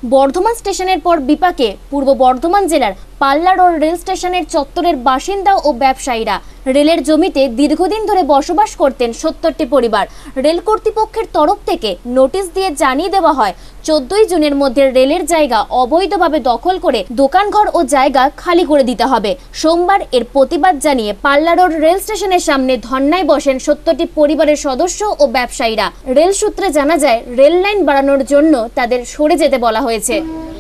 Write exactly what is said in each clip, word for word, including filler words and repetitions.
বর্ধমান স্টেশনের পর বিপাকে পূর্ব বর্ধমান জেলার পাল্লা রোড রেল স্টেশনের চত্বরের বাসিন্দা ও ব্যবসায়ীরা। রেলের জমিতে দীর্ঘদিন ধরে বসবাস করতেন সত্তরটি পরিবার। রেল কর্তৃপক্ষের তরফ থেকে নোটিশ দিয়ে জানিয়ে দেওয়া হয় চোদ্দই জুনের মধ্যে রেলের জায়গা অবৈধভাবে দখল করে দোকানঘর ও জায়গা খালি করে দিতে হবে। সোমবার এর প্রতিবাদ জানিয়ে পাল্লা রোড রেল স্টেশনের সামনে ধর্নায় বসেন সত্তরটি পরিবারের সদস্য ও ব্যবসায়ীরা। রেল সূত্রে জানা যায়, রেল লাইন বাড়ানোর জন্য তাদের সরে যেতে বলা হয়েছে।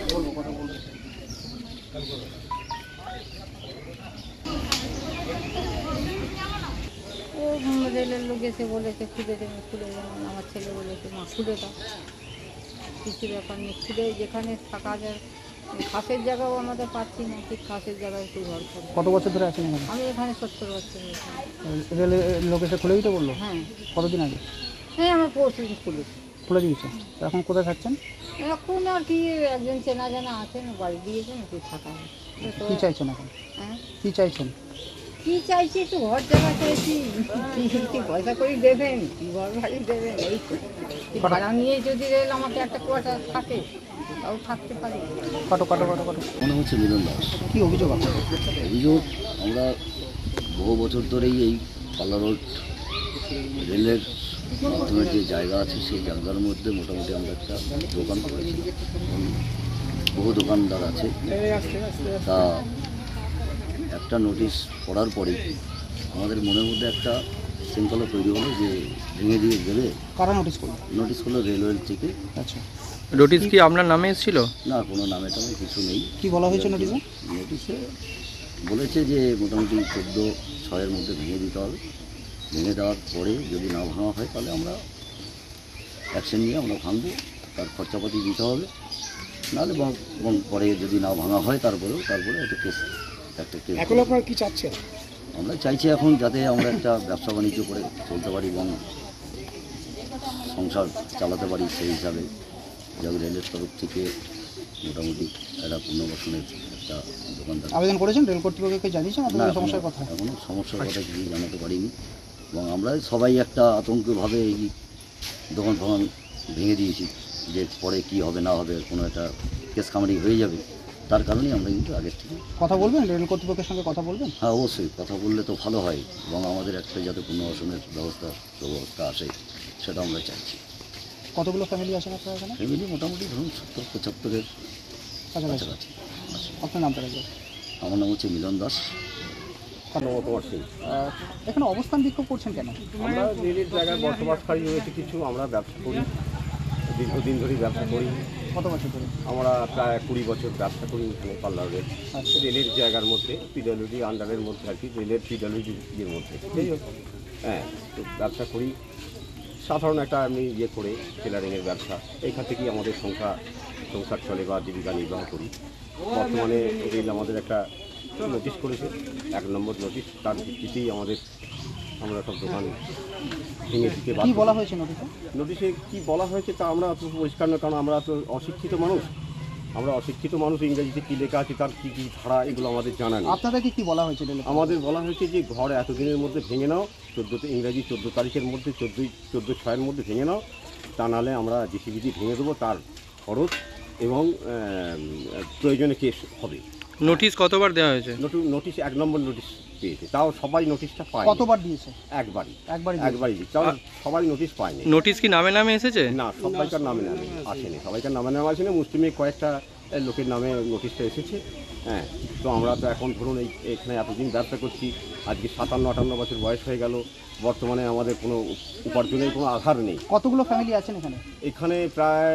রেলের লোক এসে বলেছে খুলে দেবে, খুলে দেবে। আমার ছেলে বলেছে মা খুলে দাও, কিছু ব্যাপার নেই, খুলে যেখানে থাকা যায়। খাসের জায়গাও আমাদের পাচ্ছি না, ঠিক খাসের জায়গায় একটু ঘর করে। কত বছর ধরে আছেন এখানে? আমি এখানে সত্তর বছর। রেলের লোক এসে খুলে দিতে বললো? হ্যাঁ। কতদিন আগে? হ্যাঁ, আমার পরশু দিন খুলে খুলে দিয়েছে। এখন কোথায় থাকছেন? এখন আর কি একজন চেনা জানা আছেন, বাড়ি দিয়েছেন, একটু থাকা হয়। কী চাইছেন এখন? হ্যাঁ, কী চাইছেন? কী চাইছি, একটু ঘর জায়গা চাইছি। কি পয়সা করে দেবেন, কি ঘর বাড়ি দেবেন, এই ভাড়া নিয়ে যদি রেল আমাকে একটা পয়সা থাকে তাও থাকতে পারি। কত কত কত কত মনে হচ্ছে মিলন দাস। কী অভিযোগ আপনার? অভিযোগ, আমরা বহু বছর ধরেই এই পাল্লা রোড রেলের মাধ্যমে যে জায়গা আছে সেই জায়গার মধ্যে মোটামুটি আমরা একটা দোকান করেছি। বহু দোকানদার আছে, তা একটা নোটিশ পড়ার পরেই আমাদের মনের মধ্যে একটা শৃঙ্খলা তৈরি হলো যে ভেঙে দিয়ে দেবে। কারা নোটিশ করলো? নোটিশ করলো রেলওয়ের থেকে। আচ্ছা, নোটিশ কি আপনার নামে এসেছিল? না, কোনো নামে টামে কিছু নেই। কি বলা হয়েছে নোটিশে? নোটিশে বলেছে যে মোটামুটি চোদ্দো ছয়ের মধ্যে ভেঙে দিতে হবে। ভেঙে দেওয়ার পরে যদি না ভাঙা হয় তাহলে আমরা অ্যাকশন নিয়ে আমরা ভাঙবো, তার খরচাপাতি দিতে হবে। নাহলে এবং পরে যদি না ভাঙা হয় তারপরেও তারপরে একটা কেস একটা কেস। এখন আপনারা কী চাচ্ছেন? আমরা চাইছি এখন যাতে আমরা একটা ব্যবসা বাণিজ্য করে চলতে পারি এবং সংসার চালাতে পারি, সেই হিসাবে যাবে রেলের তরফ থেকে মোটামুটি একটা পুনর্বাসনের একটা দোকানদার আবেদন করেছেন? রেল কর্তৃপক্ষকে জানিয়েছেন আপনাদের সমস্যার কথা? এখনও সমস্যার কথা কিছু জানাতে পারিনি এবং আমরা সবাই একটা আতঙ্কভাবে এই দোকান ফোকান ভেঙে দিয়েছি যে পরে কি হবে না হবে, কোনো একটা কেস কামারি হয়ে যাবে, তার কারণেই আমরা কিন্তু আগের থেকে কথা বলবেন, রেল কর্তৃপক্ষের সঙ্গে কথা বলবেন? হ্যাঁ, অবশ্যই কথা বললে তো ভালো হয় এবং আমাদের একটা যাতে পুনর্বাসনের ব্যবস্থা ব্যবস্থা আসে সেটা আমরা চাইছি। কতগুলো ফ্যামিলি আছেন আপনারা এখানে? ফ্যামিলি মোটামুটি ধরুন সত্তর পঁচাত্তরের কাছাকাছি। কাছাকাছি। আপনার নামটা রাখবেন? আমার নাম হচ্ছে মিলন দাস। এখানে অবস্থান বিক্ষোভ করছেন কেন? আমরা রেলের জায়গায় বসবাসকারী রয়েছে কিছু, আমরা ব্যবসা করি, দীর্ঘদিন ধরেই ব্যবসা করি। কত বছর ধরে? আমরা প্রায় কুড়ি বছর ব্যবসা করি এখানে পাল্লা রেল। আচ্ছা। রেলের জায়গার মধ্যে পিডব্লিউডি আন্ডারের মধ্যে আর কি, রেলের পিডব্লিউডির মধ্যে। যাই হোক, হ্যাঁ, তো ব্যবসা করি সাধারণ একটা আমি ইয়ে করে টেলারিংয়ের ব্যবসা। এইখান থেকেই আমাদের সংসার সংসার চলে বা জীবিকা নির্বাহ করি। বর্তমানে রেল আমাদের একটা নোটিশ করেছে, এক নম্বর নোটিশ, তার ভিত্তিতেই আমাদের আমরা সব দোকান ভেঙে দিতে বাধ্য। কি বলা হয়েছে নোটিশে? নোটিশে কি বলা হয়েছে তা আমরা তো পরিষ্কার না, কারণ আমরা তো অশিক্ষিত মানুষ। আমরা অশিক্ষিত মানুষ, ইংরেজিতে কী লেখা আছে তার কী কী ধারা এগুলো আমাদের জানা নেই। আপনাদেরকে কি বলা হয়েছে? আমাদের বলা হয়েছে যে ঘর এতদিনের মধ্যে ভেঙে নাও, চোদ্দোতে ইংরাজি চোদ্দো তারিখের মধ্যে চোদ্দোই চোদ্দো ছয়ের মধ্যে ভেঙে নাও, তা নাহলে আমরা জিসিবিটি ভেঙে দেবো, তার খরচ এবং প্রয়োজনে কেস হবে। নোটিশ কতবার দেওয়া হয়েছে? নোটিশ এক নম্বর নোটিশ পেয়েছে, তাও সবাই নোটিশটা পায়। কতবার দিয়েছে? একবারই একবারই একবারই দিয়েছে, তাও সবাই নোটিশ পায়নি। নোটিশ কি নামে নামে এসেছে? না, সবাইকার নামে নামে আসেনি, সবাইকার নামে নামে আসেনি, মুসলিমের কয়েকটা লোকের নামে নোটিশটা এসেছে। হ্যাঁ, তো আমরা তো এখন ধরুন এই এখানে এতদিন ব্যবসা করছি, আজকে সাতান্ন আটান্ন বছর বয়স হয়ে গেল, বর্তমানে আমাদের কোনো উপার্জনের কোনো আধার নেই। কতগুলো ফ্যামিলি আছেন এখানে? এখানে প্রায়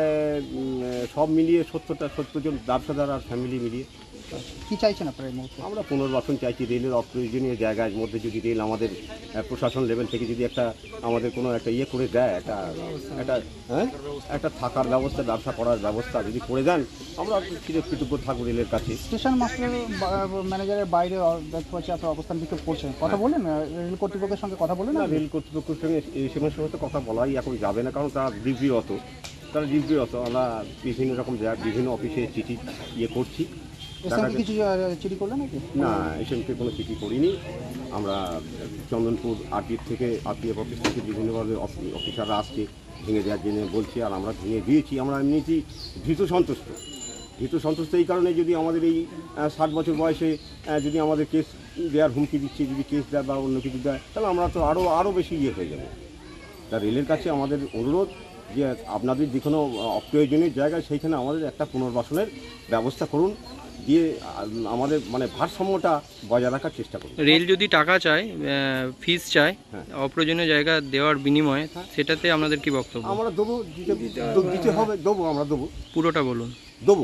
সব মিলিয়ে সত্তরটা সত্তর জন ব্যবসাদার আর ফ্যামিলি মিলিয়ে। কি চাইছেন আপনারা এই মুহূর্তে? আমরা পুনর্বাসন চাইছি। রেলের অপ্রয়োজনীয় জায়গার মধ্যে যদি রেল আমাদের প্রশাসন লেভেল থেকে যদি একটা আমাদের কোনো একটা ইয়ে করে দেয়, একটা একটা হ্যাঁ একটা থাকার ব্যবস্থা, ব্যবসা করার ব্যবস্থা যদি করে দেন, আমরা কৃতজ্ঞ থাকবো রেলের কাছে। স্টেশন মাস্টার ম্যানেজারের বাইরে দেখতে পাচ্ছি আপনার অবস্থান বিক্ষোভ করছেন, কথা বলেন রেল কর্তৃপক্ষের সঙ্গে? কথা বলেন না? রেল কর্তৃপক্ষের সঙ্গে এই সমস্যার সাথে কথা বলাই এখন যাবে না, কারণ তারা ডিউটিরত তারা ডিউটিরত আমরা বিভিন্ন রকম বিভিন্ন অফিসে চিঠি ইয়ে করছি। কিছু চিঠি করলেন নাকি? না, এসএমকে কোনো চিঠি করিনি। আমরা চন্দনপুর আরপিএফ থেকে আরপিএফ অফিস থেকে বিভিন্নভাবে অফিসাররা আসছে ভেঙে দেওয়ার জন্য বলছি, আর আমরা ভেঙে দিয়েছি। আমরা এমনিতেই ভীত সন্তুষ্ট। ভীত সন্তুষ্ট এই কারণে, যদি আমাদের এই ষাট বছর বয়সে আহ, যদি আমাদের কেস দেওয়ার হুমকি দিচ্ছে, যদি কেস দেয় বা অন্য কিছু দেয়, তাহলে আমরা তো আরও আরও বেশি ইয়ে হয়ে যাবো। তা রেলের কাছে আমাদের অনুরোধ যে আপনাদের যে কোনো অপ্রয়োজনীয় জায়গায় সেইখানে আমাদের একটা পুনর্বাসনের ব্যবস্থা করুন, দিয়ে আমাদের মানে ভারসাম্যটা বজায় রাখার চেষ্টা করুন। রেল যদি টাকা চায়, ফিস চায় হ্যাঁ। অপ্রয়োজনীয় জায়গা দেওয়ার বিনিময়ে, সেটাতে আপনাদের কি বক্তব্য? আমরা দেবো, দিতে দিতে হবে, দেবো, আমরা দেবো, পুরোটা বলুন। দেবো।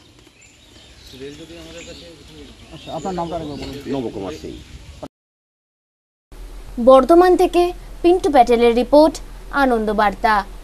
আচ্ছা, আপনার নামটা আরেকবার বলুন। নবকুমার সিং। বর্ধমান থেকে পিন্টু প্যাটেলের রিপোর্ট, আনন্দ বার্তা।